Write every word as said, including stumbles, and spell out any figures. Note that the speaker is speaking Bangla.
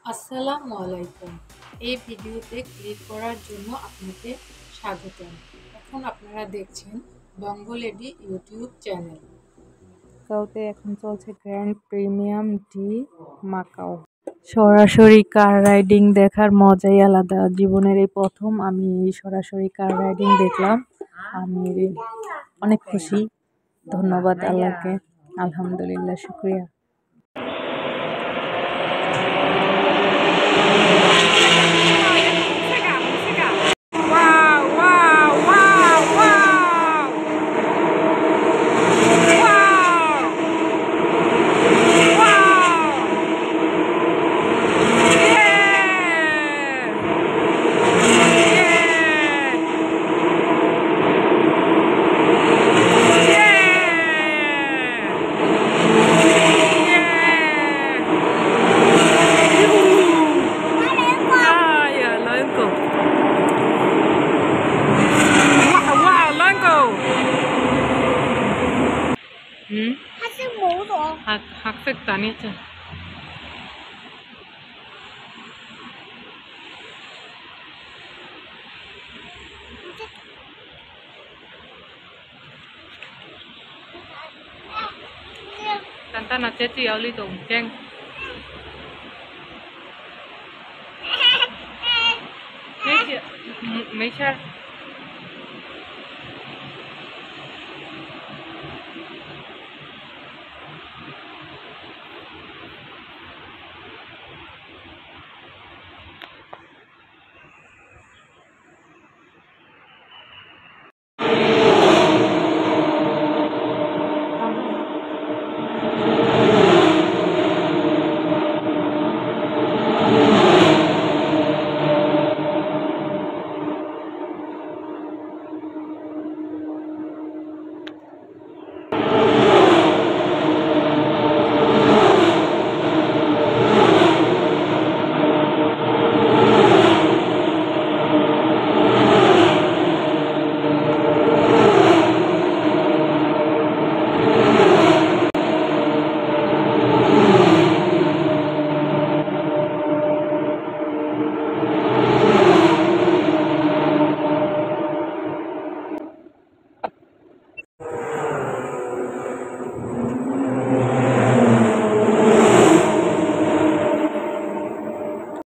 আসসালামু আলাইকুম। এই ভিডিওতে ক্লিক করার জন্য আপনাকে স্বাগতম। এখন আপনারা দেখছেন বঙ্গলেডি ইউটিউব চ্যানেল। মাকাওতে এখন চলছে গ্র্যান্ড প্রিমিয়াম ডি মাকাও। সরাসরি কার রাইডিং দেখার মজাই আলাদা। জীবনের এই প্রথম আমি সরাসরি কার রাইডিং দেখলাম। আমি অনেক খুশি। ধন্যবাদ আল্লাহকে। আলহামদুলিল্লাহ, শুকরিয়া। 응? 학생 뭐도? 학, 학생도 아니었죠. Tanta chết chiều ly tùng chăng mấy chị mấy cha